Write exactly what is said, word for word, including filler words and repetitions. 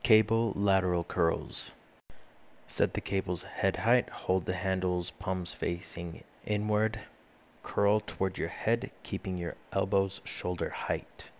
Cable lateral curls. Set the cable's head height, hold the handles palms facing inward. Curl toward your head, keeping your elbows shoulder height.